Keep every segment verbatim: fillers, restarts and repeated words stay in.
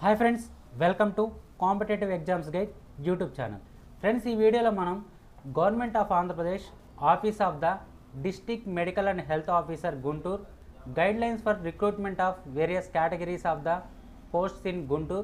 Hi friends, welcome to competitive exams guide YouTube channel. Friends, ఈ వీడియోలో మనం government of Andhra Pradesh office of the district medical and health officer Guntur guidelines for recruitment of various categories of the posts in Guntur.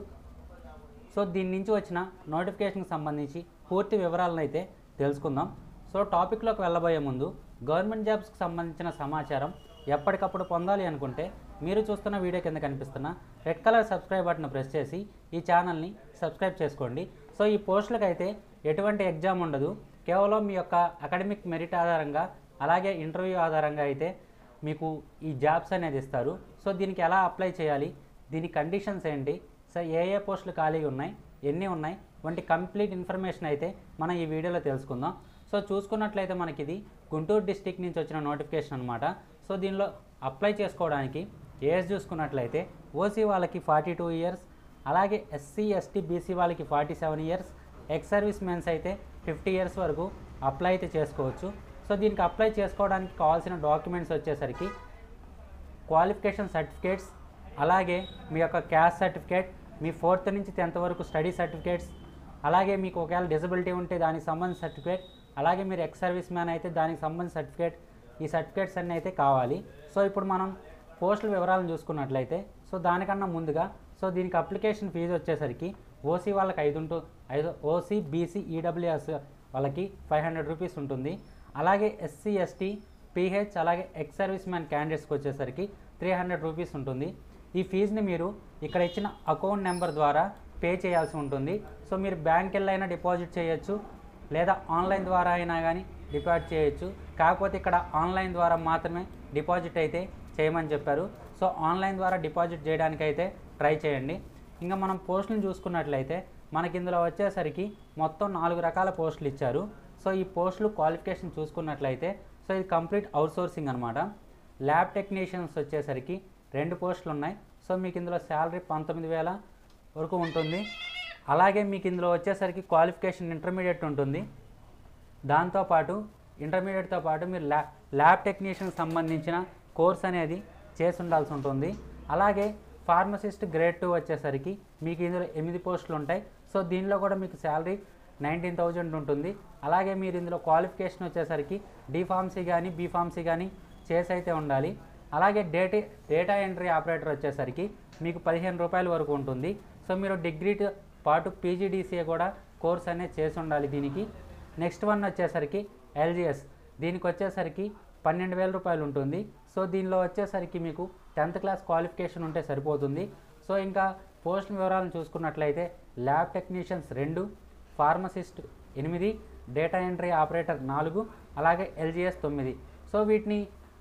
So దీని నుంచి వచ్చిన నోటిఫికేషన్కి సంబంధించి పూర్తి వివరాలను అయితే తెలుసుకుందాం. సో టాపిక్లోకి వెళ్ళబోయే ముందు గవర్నమెంట్ జాబ్స్కి సంబంధించిన సమాచారం ఎప్పటికప్పుడు పొందాలి అనుకుంటే మీరు చూస్తున్న వీడియో కింద కనిపిస్తున్న red colour subscribe button press చేసి ఈ ఛానల్ని సబ్స్క్రైబ్ చేసుకోండి. సో ఈ పోస్టులకు అయితే ఎటువంటి ఎగ్జామ్ ఉండదు, కేవలం మీ యొక్క అకాడమిక్ మెరిట్ ఆధారంగా అలాగే ఇంటర్వ్యూ ఆధారంగా అయితే మీకు ఈ జాబ్స్ అనేది ఇస్తారు. సో దీనికి ఎలా అప్లై చేయాలి, దీని కండిషన్స్ ఏంటి, సో ఏ ఏ పోస్టులు ఖాళీగా ఉన్నాయి, ఎన్ని ఉన్నాయి వంటి కంప్లీట్ ఇన్ఫర్మేషన్ అయితే మనం ఈ వీడియోలో తెలుసుకుందాం. సో చూసుకున్నట్లయితే మనకి ఇది గుంటూరు డిస్టిక్ నుంచి వచ్చిన నోటిఫికేషన్ అనమాట. సో దీనిలో అప్లై చేసుకోవడానికి ఏజ్ చూసుకున్నట్లయితే ఓసీ వాళ్ళకి ఫార్టీ టూ ఇయర్స్, అలాగే ఎస్సీ ఎస్టీ బీసీ వాళ్ళకి forty seven years, ex service mens అయితే ఫిఫ్టీ ఇయర్స్ వరకు అప్లై అయితే చేసుకోవచ్చు. సో దీనికి అప్లై చేసుకోవడానికి కావాల్సిన డాక్యుమెంట్స్ వచ్చేసరికి క్వాలిఫికేషన్ సర్టిఫికేట్స్, అలాగే మీ యొక్క క్యాస్ట్ సర్టిఫికేట్, మీ ఫోర్త్ నుంచి టెన్త్ వరకు స్టడీ సర్టిఫికేట్స్, అలాగే మీకు ఒకవేళ డిజబిలిటీ ఉంటే దానికి సంబంధించిన సర్టిఫికేట్, అలాగే మీరు ఎక్స్ సర్వీస్ మ్యాన్ అయితే దానికి సంబంధించిన సర్టిఫికేట్, ఈ సర్టిఫికేట్స్ అన్నీ అయితే కావాలి. సో ఇప్పుడు మనం పోస్టుల వివరాలను చూసుకున్నట్లయితే సో దానికన్నా ముందుగా సో దీనికి అప్లికేషన్ ఫీజు వచ్చేసరికి ఓసీ వాళ్ళకి ఐదు ఉంటూ ఐదు ఓసీ బీసీ ఈడబ్ల్యూఎస్ వాళ్ళకి ఫైవ్ హండ్రెడ్ రూపీస్ ఉంటుంది. అలాగే ఎస్సీ ఎస్టీ పీహెచ్ అలాగే ఎక్స్ సర్వీస్ మ్యాన్ క్యాండిడేట్స్కి వచ్చేసరికి త్రీ హండ్రెడ్ రూపీస్ ఉంటుంది. ఈ ఫీజుని మీరు ఇక్కడ ఇచ్చిన అకౌంట్ నెంబర్ ద్వారా పే చేయాల్సి ఉంటుంది. సో మీరు బ్యాంక్ వెళ్ళైనా డిపాజిట్ చేయొచ్చు, లేదా ఆన్లైన్ ద్వారా అయినా కానీ డిపాజిట్ చేయొచ్చు. కాకపోతే ఇక్కడ ఆన్లైన్ ద్వారా మాత్రమే డిపాజిట్ అయితే చేయమని చెప్పారు. సో ఆన్లైన్ ద్వారా డిపాజిట్ చేయడానికి అయితే ట్రై చేయండి. ఇంకా మనం పోస్టులను చూసుకున్నట్లయితే మనకి ఇందులో వచ్చేసరికి మొత్తం నాలుగు రకాల పోస్టులు ఇచ్చారు. సో ఈ పోస్టులు క్వాలిఫికేషన్ చూసుకున్నట్లయితే సో ఇది కంప్లీట్ అవుట్సోర్సింగ్ అనమాట. ల్యాబ్ టెక్నీషియన్స్ వచ్చేసరికి రెండు పోస్టులు ఉన్నాయి. సో మీకు ఇందులో శాలరీ పంతొమ్మిది వేల వరకు ఉంటుంది. అలాగే మీకు ఇందులో వచ్చేసరికి క్వాలిఫికేషన్ ఇంటర్మీడియట్ ఉంటుంది. దాంతోపాటు ఇంటర్మీడియట్తో పాటు మీరు ల్యా ల్యాబ్ టెక్నీషియన్ సంబంధించిన కోర్స్ అనేది చేసి ఉండాల్సి ఉంటుంది. అలాగే ఫార్మసిస్ట్ గ్రేడ్ టూ వచ్చేసరికి మీకు ఇందులో ఎనిమిది పోస్టులు ఉంటాయి. సో దీనిలో కూడా మీకు శాలరీ నైన్టీన్ థౌజండ్ ఉంటుంది. అలాగే మీరు ఇందులో క్వాలిఫికేషన్ వచ్చేసరికి డి ఫార్మసీ కానీ బీ ఫార్మసీ కానీ చేసి అయితే ఉండాలి. అలాగే డేటా డేటా ఎంట్రీ ఆపరేటర్ వచ్చేసరికి మీకు పదిహేను రూపాయల వరకు ఉంటుంది. సో మీరు డిగ్రీతో పాటు పీజీడీసీఏ కూడా కోర్స్ అనేది చేసి ఉండాలి దీనికి. నెక్స్ట్ వన్ వచ్చేసరికి ఎల్జిఎస్, దీనికి వచ్చేసరికి పన్నెండు వేల రూపాయలు ఉంటుంది. సో దీనిలో వచ్చేసరికి మీకు టెన్త్ క్లాస్ క్వాలిఫికేషన్ ఉంటే సరిపోతుంది. సో ఇంకా పోస్ట్ వివరాలను చూసుకున్నట్లయితే ల్యాబ్ టెక్నీషియన్స్ రెండు, ఫార్మసిస్ట్ ఎనిమిది, డేటా ఎంట్రీ ఆపరేటర్ నాలుగు, అలాగే ఎల్జిఎస్ తొమ్మిది. సో వీటిని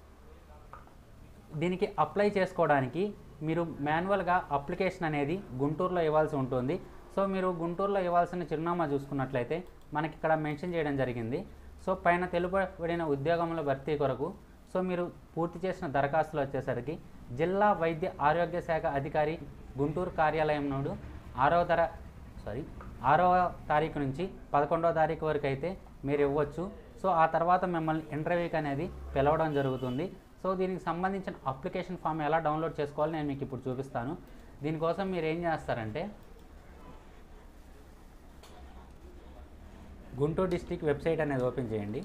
దీనికి అప్లై చేసుకోవడానికి మీరు మాన్యువల్గా అప్లికేషన్ అనేది గుంటూరులో ఇవ్వాల్సి ఉంటుంది. సో మీరు గుంటూరులో ఇవ్వాల్సిన చిరునామా చూసుకున్నట్లయితే మనకి ఇక్కడ మెన్షన్ చేయడం జరిగింది. సో పైన తెలుపబడిన ఉద్యోగంలో భర్తీ కొరకు సో మీరు పూర్తి చేసిన దరఖాస్తులు వచ్చేసరికి జిల్లా వైద్య ఆరోగ్య శాఖ అధికారి గుంటూరు కార్యాలయం నుండి ఆరవ తర సారీ ఆరవ తారీఖు నుంచి పదకొండవ తారీఖు వరకు అయితే మీరు ఇవ్వచ్చు. సో ఆ తర్వాత మిమ్మల్ని ఇంటర్వ్యూకి అనేది పిలవడం జరుగుతుంది. సో దీనికి సంబంధించిన అప్లికేషన్ ఫామ్ ఎలా డౌన్లోడ్ చేసుకోవాలో నేను మీకు ఇప్పుడు చూపిస్తాను. దీనికోసం మీరు ఏం చేస్తారంటే గుంటూరు డిస్టిక్ వెబ్సైట్ అనేది ఓపెన్ చేయండి.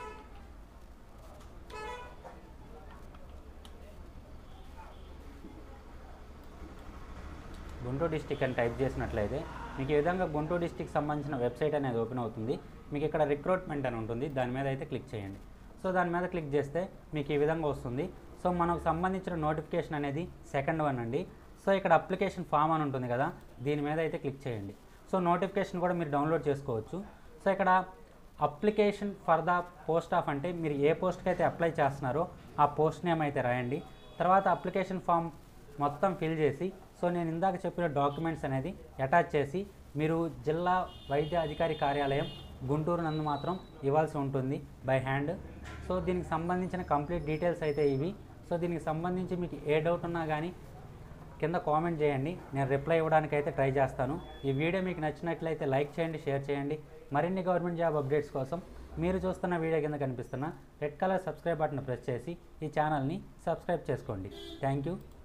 గుంటూరు డిస్టిక్ అని టైప్ చేసినట్లయితే మీకు ఈ విధంగా గుంటూరు డిస్టిక్ సంబంధించిన వెబ్సైట్ అనేది ఓపెన్ అవుతుంది. మీకు ఇక్కడ రిక్రూట్మెంట్ అని ఉంటుంది, దాని మీద అయితే క్లిక్ చేయండి. సో దాని మీద క్లిక్ చేస్తే మీకు ఈ విధంగా వస్తుంది. సో మనకు సంబంధించిన నోటిఫికేషన్ అనేది సెకండ్ వన్ అండి. సో ఇక్కడ అప్లికేషన్ ఫామ్ అని ఉంటుంది కదా, దీని మీద అయితే క్లిక్ చేయండి. సో నోటిఫికేషన్ కూడా మీరు డౌన్లోడ్ చేసుకోవచ్చు. సో ఇక్కడ application for the post of అంటే మీరు ఏ పోస్ట్కి అయితే అప్లై చేస్తున్నారో ఆ పోస్ట్ నేమ్ అయితే రాయండి. తర్వాత అప్లికేషన్ ఫామ్ మొత్తం ఫిల్ చేసి సో నేను ఇందాక చెప్పిన డాక్యుమెంట్స్ అనేది అటాచ్ చేసి మీరు జిల్లా వైద్య అధికారి కార్యాలయం గుంటూరు నందు మాత్రం ఇవ్వాల్సి ఉంటుంది బై హ్యాండ్. సో దీనికి సంబంధించిన కంప్లీట్ డీటెయిల్స్ అయితే ఇవి. సో దీనికి సంబంధించి మీకు ఏ డౌట్ ఉన్నా కానీ కింద కామెంట్ చేయండి, నేను రిప్లై ఇవ్వడానికి అయితే ట్రై చేస్తాను. ఈ వీడియో మీకు నచ్చినట్లయితే లైక్ చేయండి, షేర్ చేయండి. మరిన్ని గవర్నమెంట్ జాబ్ అప్డేట్స్ కోసం మీరు చూస్తున్న వీడియో కింద కనిపిస్తున్న red colour subscribe button press చేసి ఈ ఛానల్ని సబ్స్క్రైబ్ చేసుకోండి. Thank you.